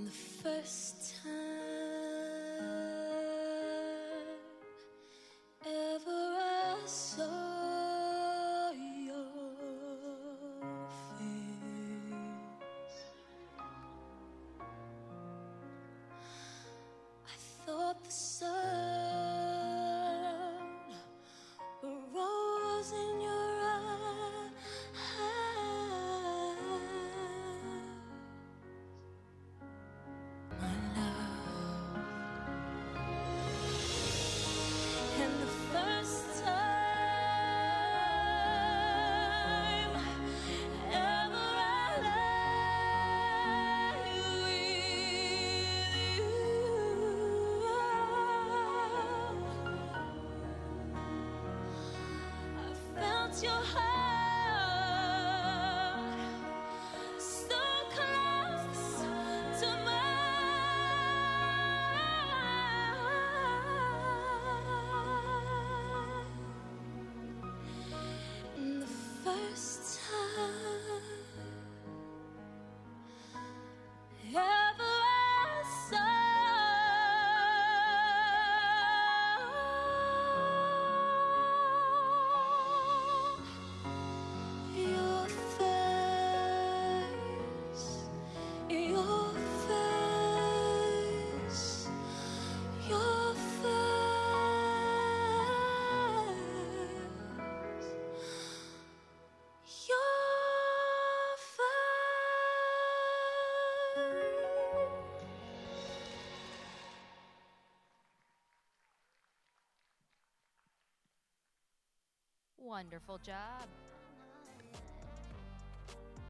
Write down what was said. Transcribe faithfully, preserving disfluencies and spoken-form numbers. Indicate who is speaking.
Speaker 1: the first time ever I saw your face, I thought the sun rose in your eyes. My love, and the first time ever I lay with you, I felt your heart so close to mine. The first time ever I saw your face, your face, your face, your face.
Speaker 2: Wonderful job.